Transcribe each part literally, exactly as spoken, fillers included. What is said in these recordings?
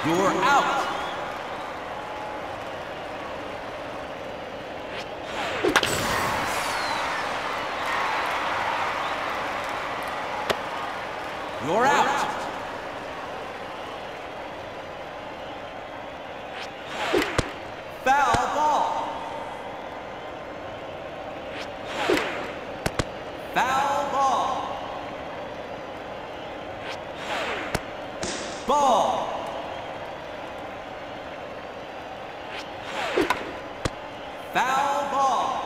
You're out. You're out. Foul ball. Foul ball. Ball. Foul ball.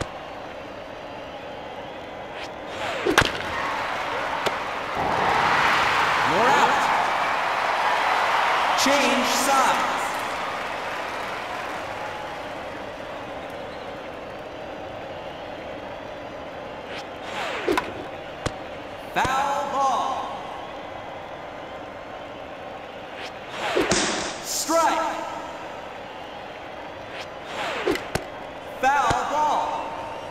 You're out. Change sides. Foul ball. Strike. Foul ball.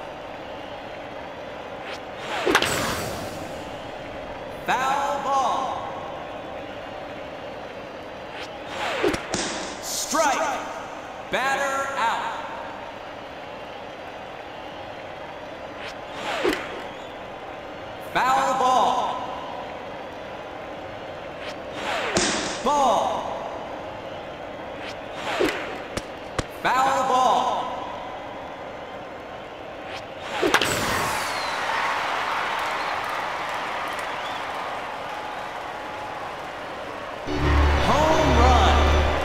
Foul ball. Strike. Batter out. Foul ball. Ball. Foul ball. Home run.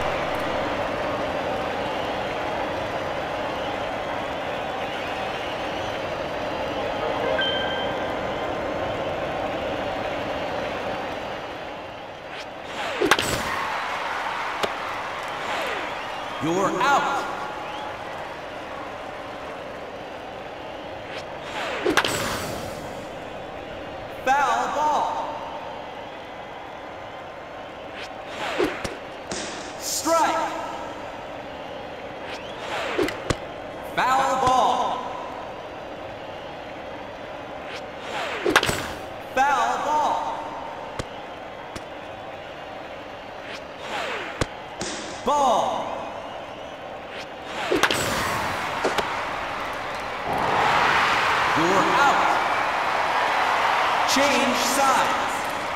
You're out. Foul ball. Strike. Foul ball. Foul ball. Ball. You're out. Change sides.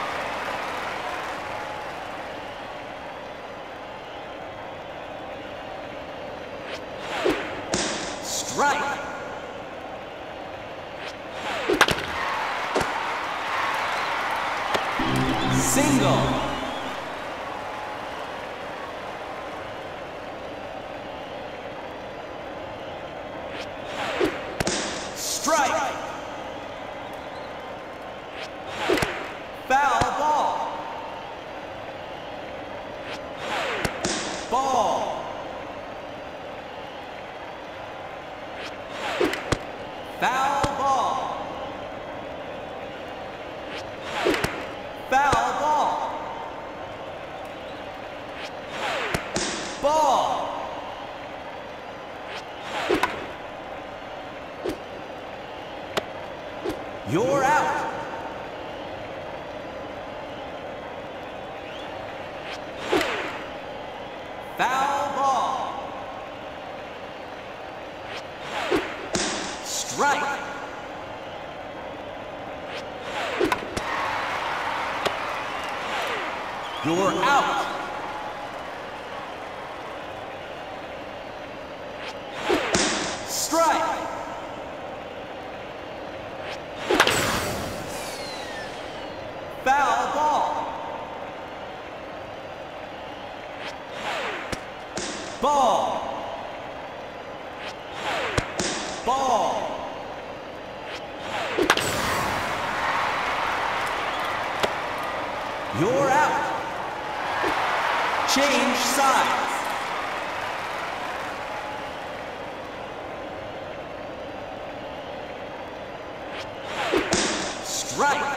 Strike. Single. Strike. Foul ball. Ball. Foul ball. Foul ball. Ball. You're out. Foul ball. Strike. You're out. Strike. Foul ball. Ball. Ball. You're out. Change sides. Strike.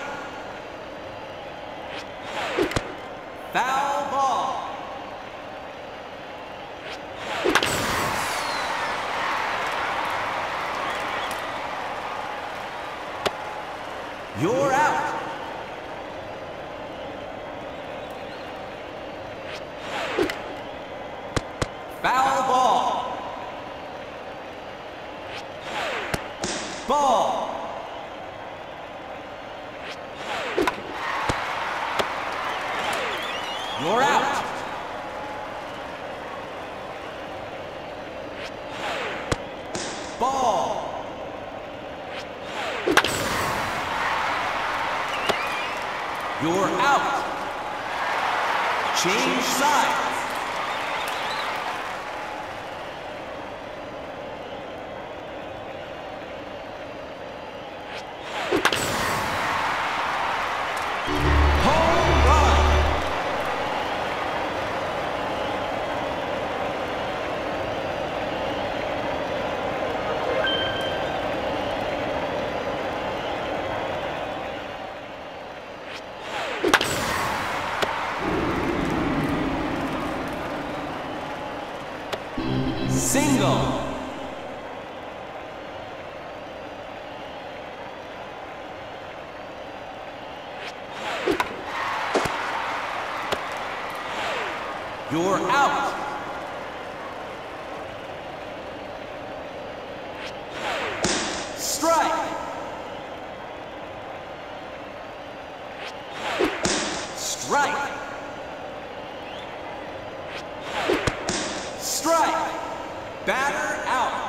Foul ball. You're out. You're out. Ball. You're out. Change sides. Single. You're out. Strike. Strike. Strike. Batter out.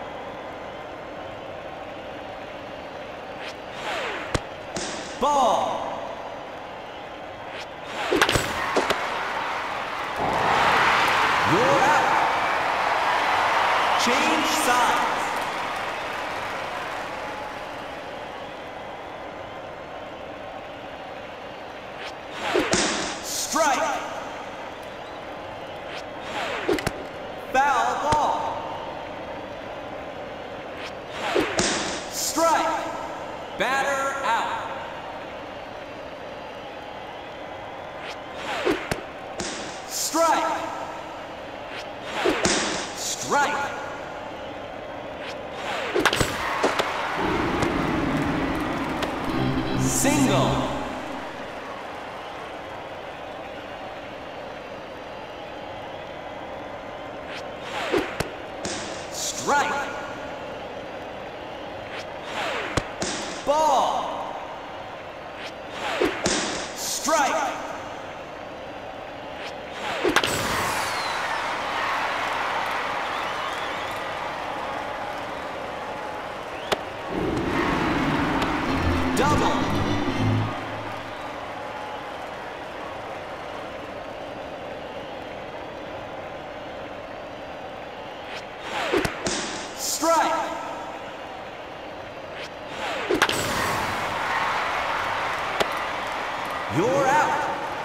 Ball. You're out. Change sides. Strike. Foul ball. Strike. Batter out. Strike. Strike. Single. Strike. Ball. Strike. Double. Strike. You're out.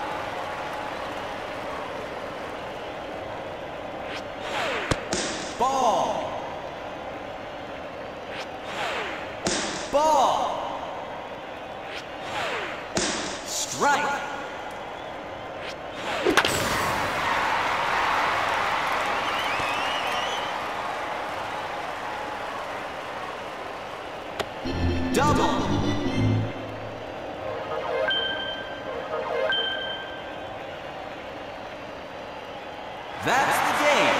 Ball. Ball. Strike. Double. That's the game.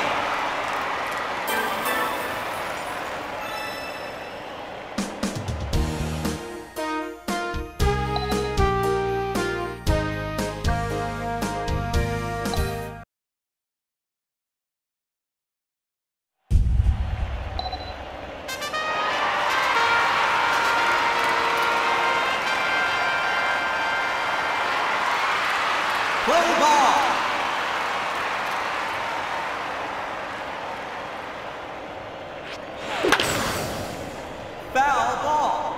Play ball. Foul ball.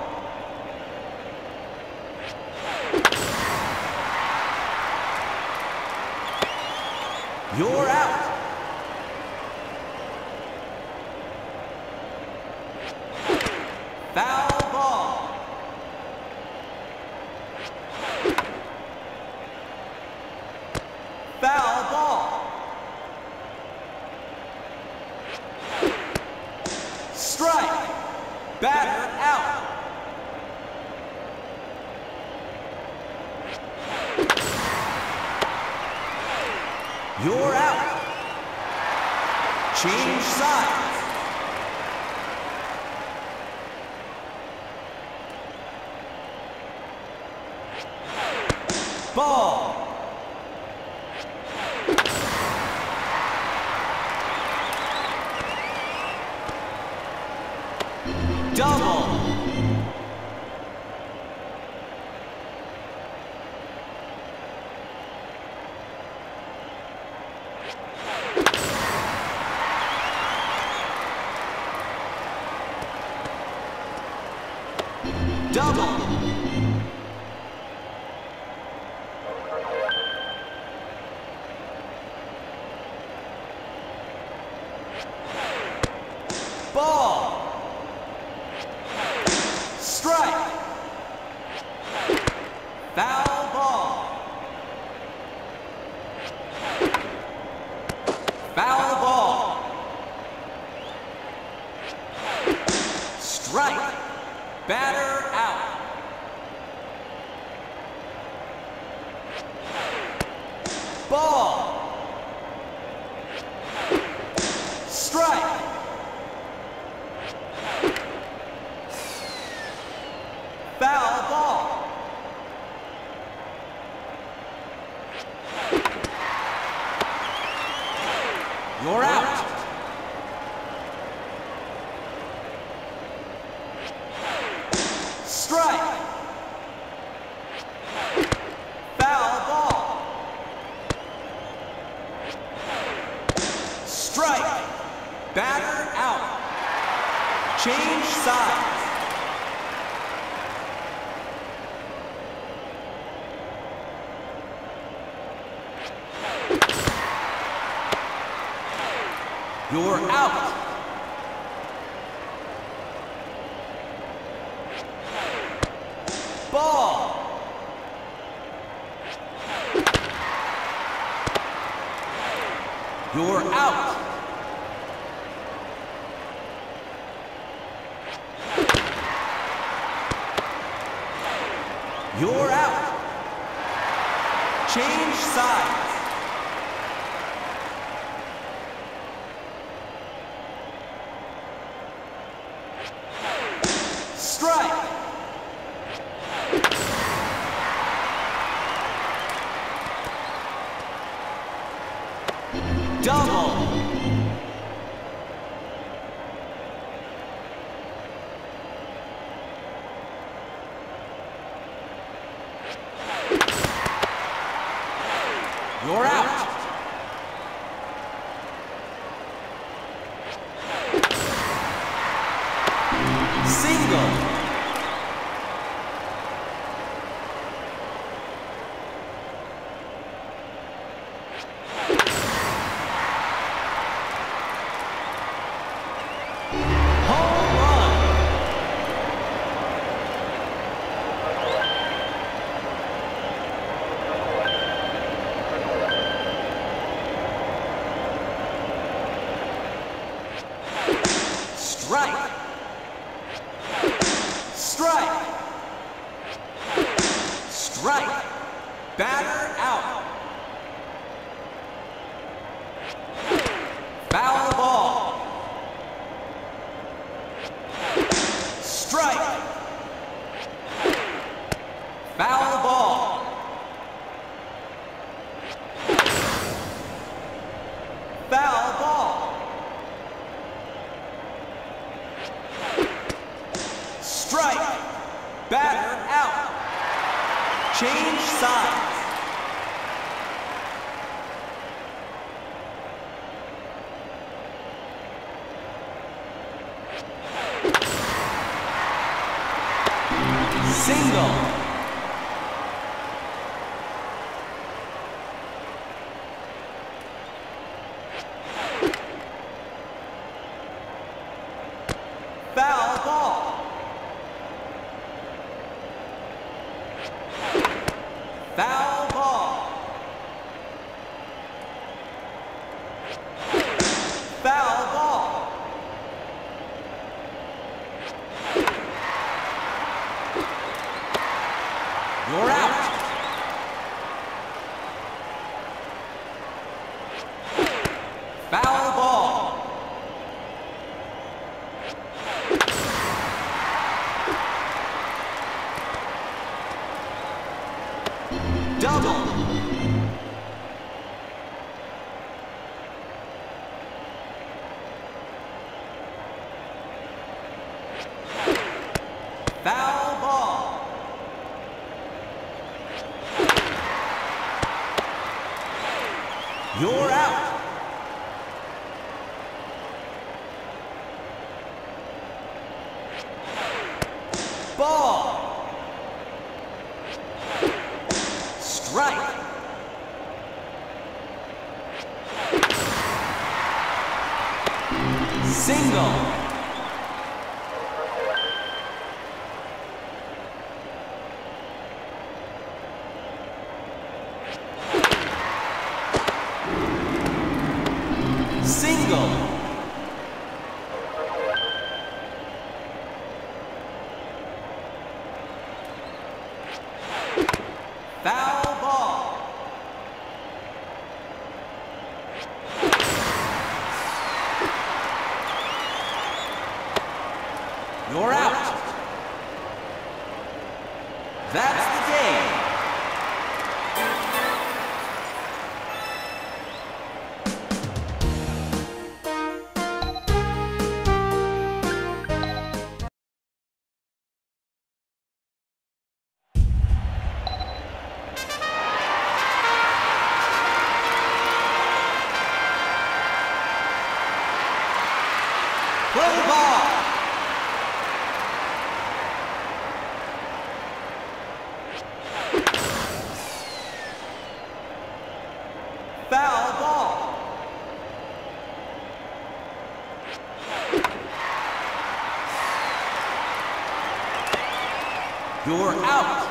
You're out. Foul ball. Foul ball. Strike. Batter out. You're out. Change sides. Ball. Double. Double. Ball. Strike. Foul ball. Foul ball. Strike. Batter out. Ball. Strike. Foul ball. You're out. Strike. Foul ball. Strike. Batter out. Change sides. You're out. Ball. You're out. You're out. Change sides. Strike. Double. You're out. Single. Strike. Strike. Strike. Batter out. Foul ball. Strike. Foul ball. Foul ball. Strike. Batter out. Change sides. Single. Foul ball. Foul ball. Foul ball. You're out. Foul ball. Double. You're out. Ball. Strike. Single. Single. Foul ball. You're out. That's the game. Play ball. Foul ball. You're out.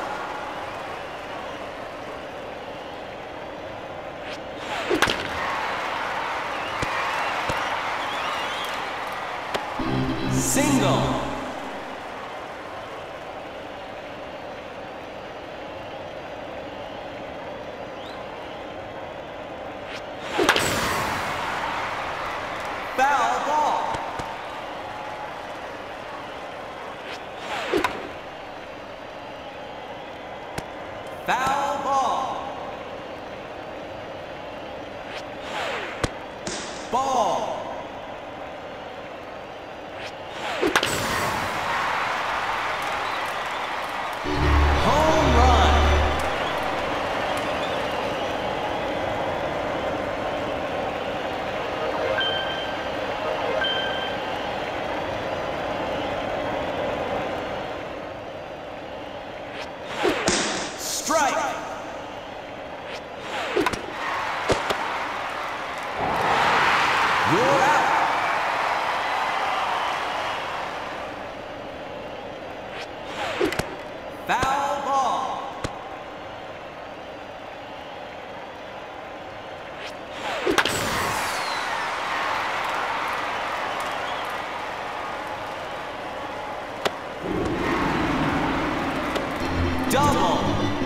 Single. Foul ball. Foul ball. Ball. Home run. Strike. You're out. Foul ball. Double.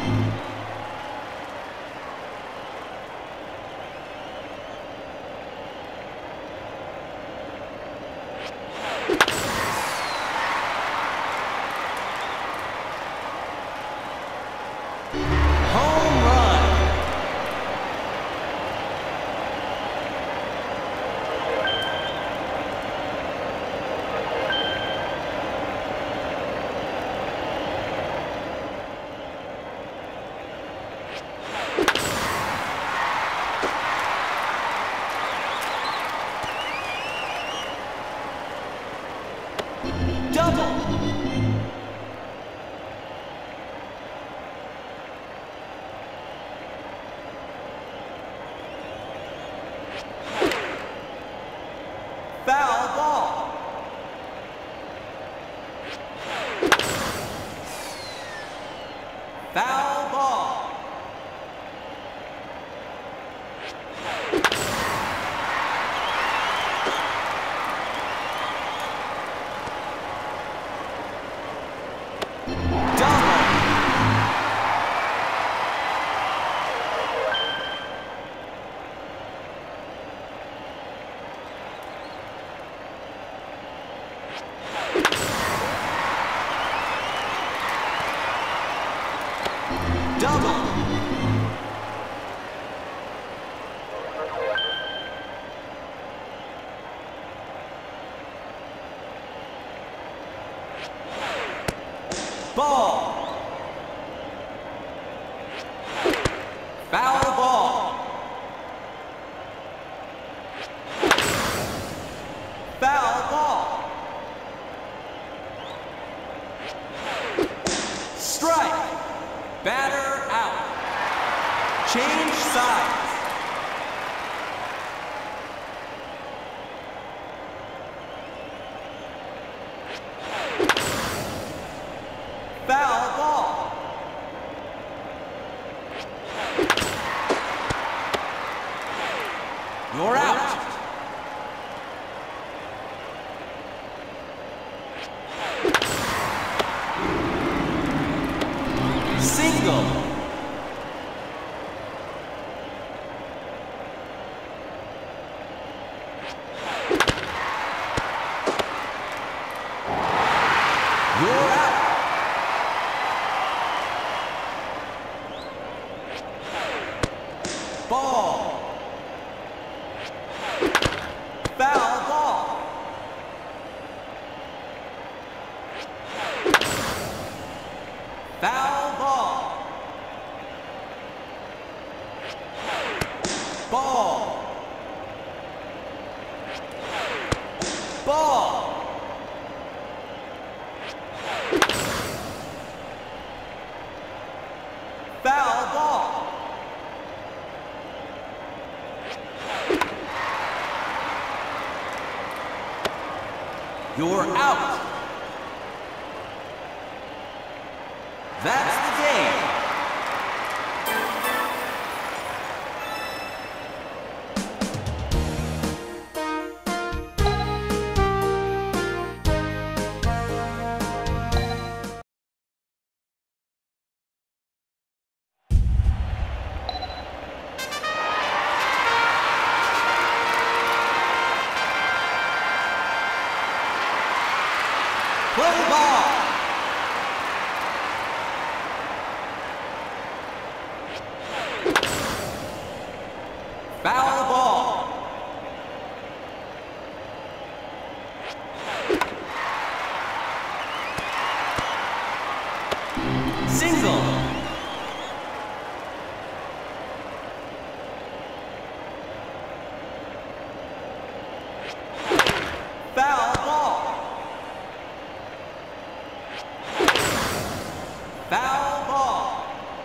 Home run. Double. Foul ball. Foul ball. Double. Double. Ball. Foul ball. Strike. Batter out. Change sides. Foul ball. You're out. Single. You're out. Ball. Foul ball. Foul ball. Ball. Ball. Foul ball. You're out. That's the game. Play ball. Foul ball. Single. Foul ball. Foul ball.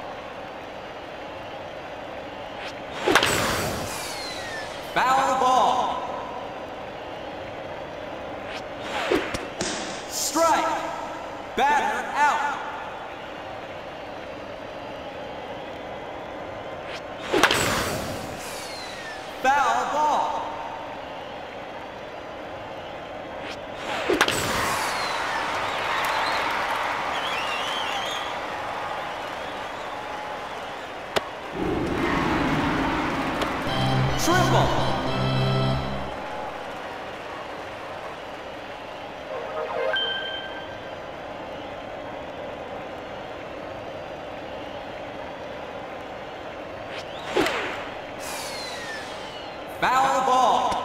Foul ball. Strike. Batter out. Foul ball. Triple. Foul ball.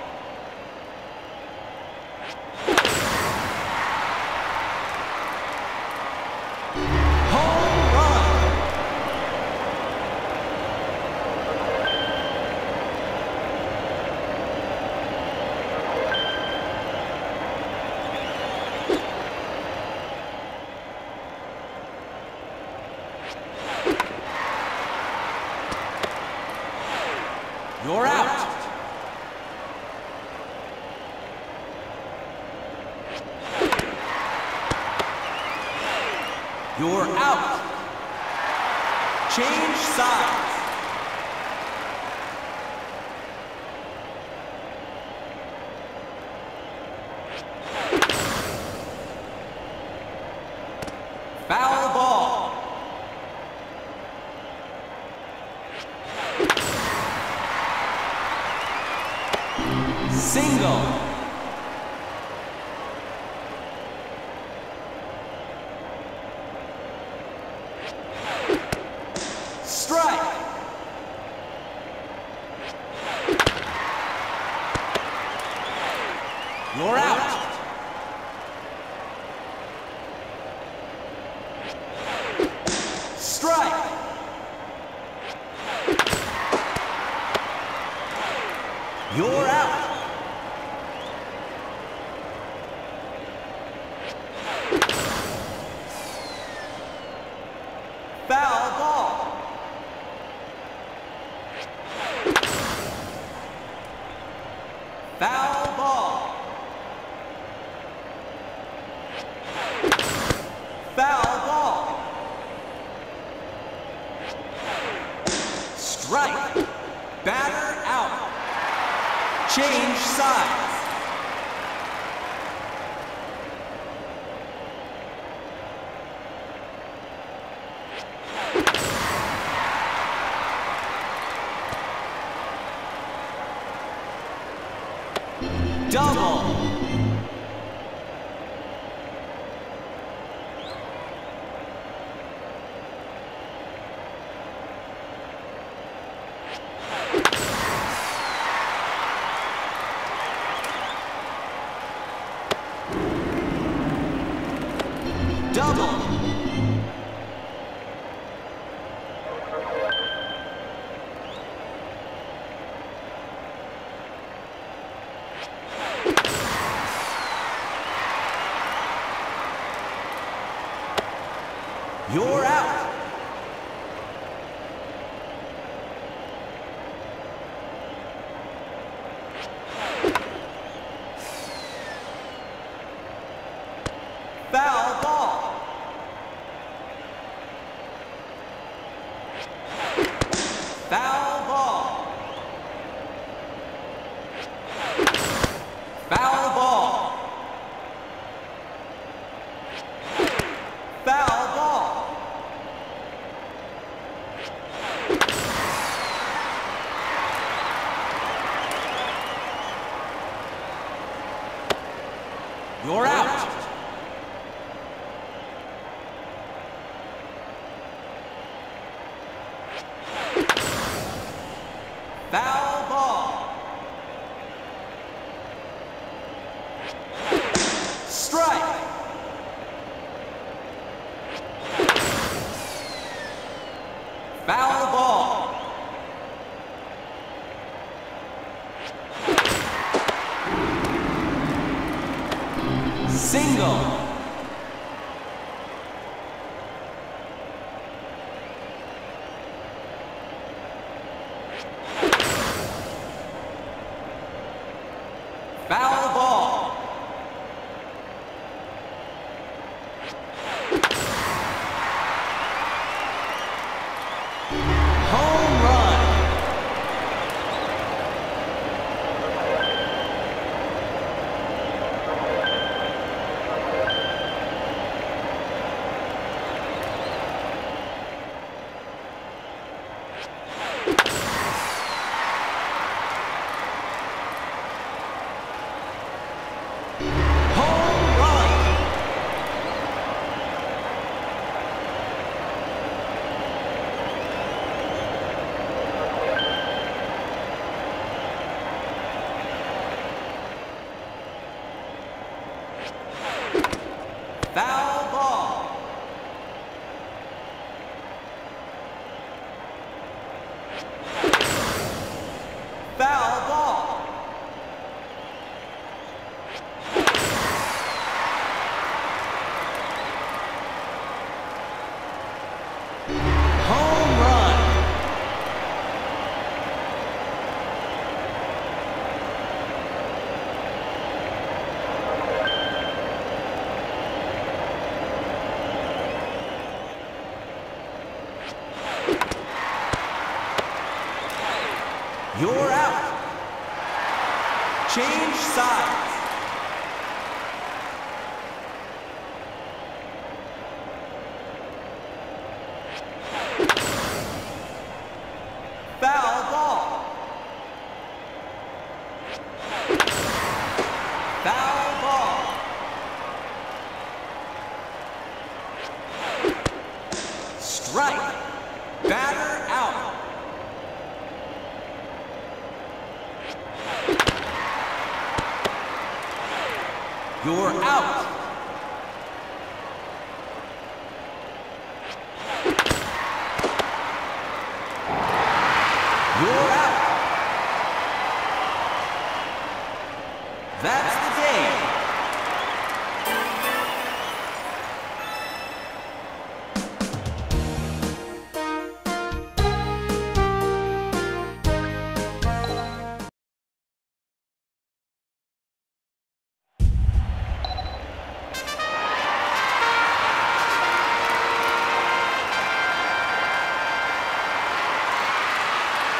Home run. You're out. You're out. Change sides. Foul ball. Single. Strike. You're out. Strike. You're out. Foul ball. Foul ball. Foul ball. Strike. Batter out. Change sides. Double. Double. You're out. Foul ball. Foul ball. Foul ball. Foul ball. You're out. Foul ball. Strike. Foul ball. Single. Foul ball. Home run. Foul ball. Foul ball. Home run. You're out. Change sides. Foul ball. Foul ball. Strike. Batter out. You're out. You're out. That's the game.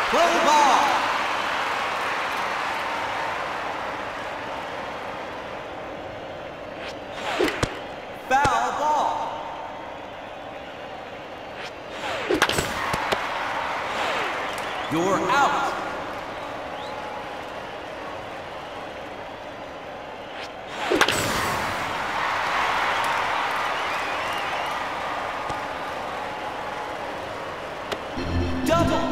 Play ball. Foul ball. You're out. Double.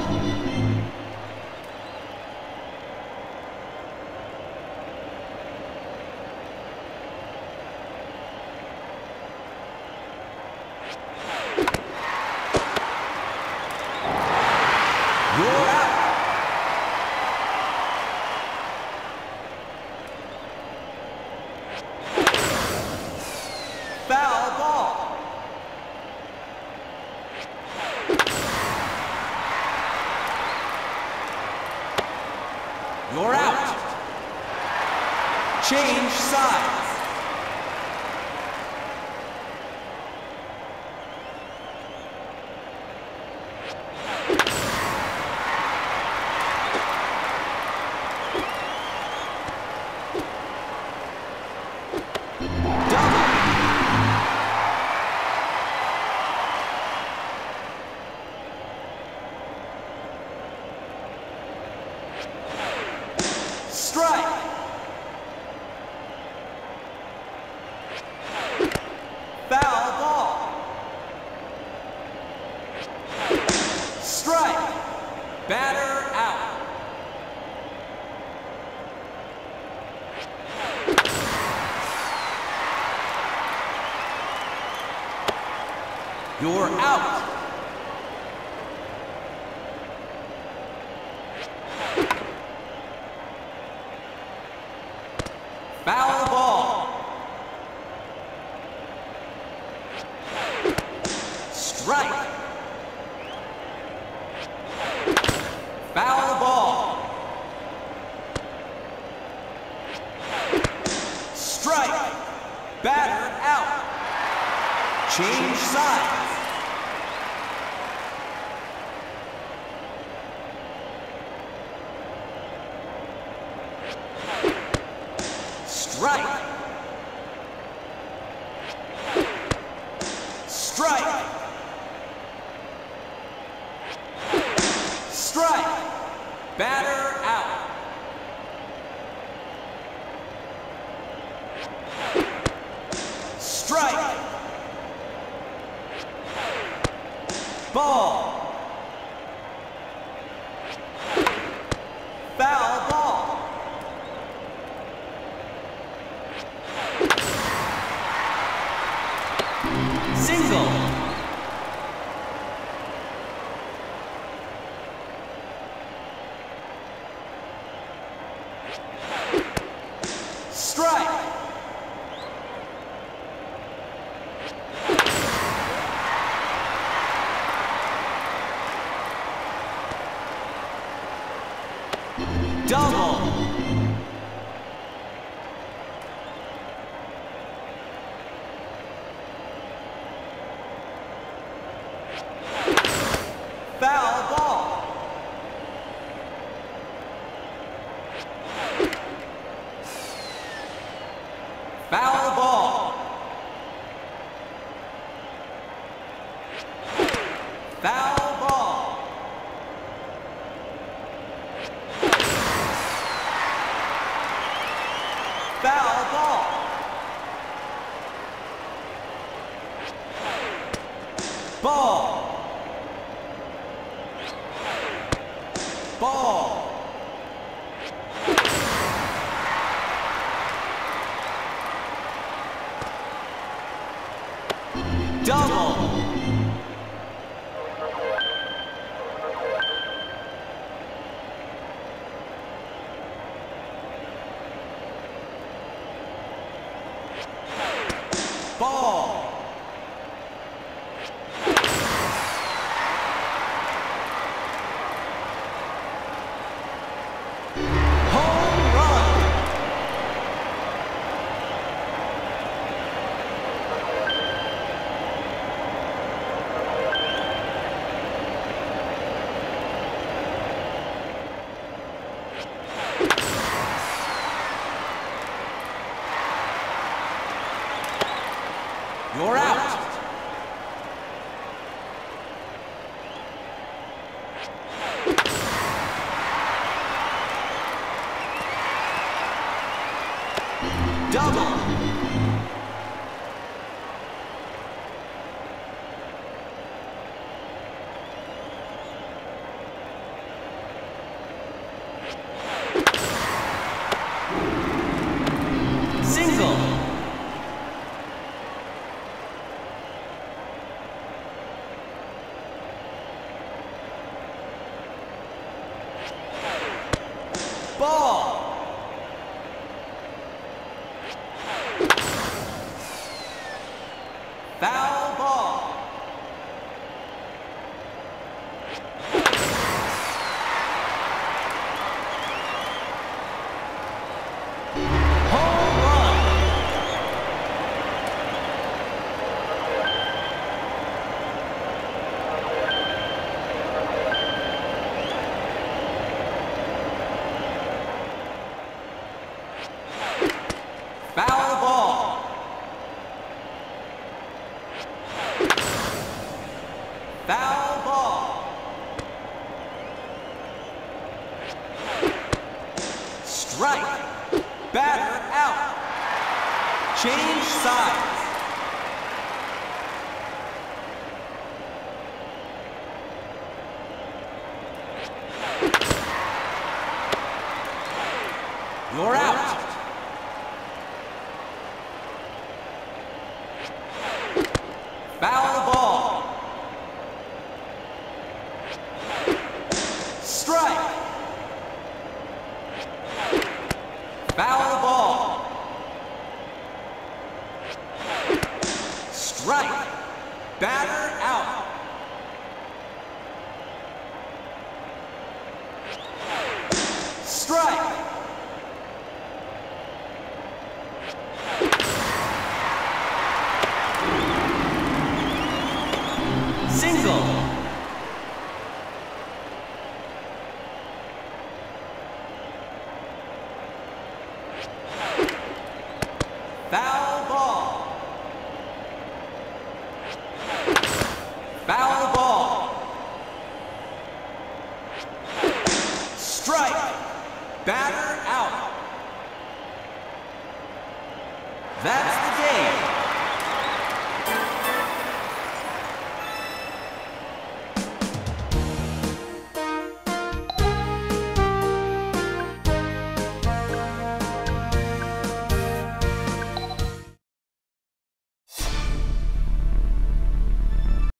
You're out. Foul ball. You're out. Change sides. Strike. Foul ball. Strike. Batter out. You're out. Foul ball. Strike. Foul ball. Strike. Batter out. Change sides. Strike. Strike. Strike. Batter out. Strike. Ball. Foul ball. Single. Strike. Double. Foul ball. Foul ball. Foul ball. Foul ball. Ball. Ball. Double. Ball. Strike. Batter out. Change sides. You're out.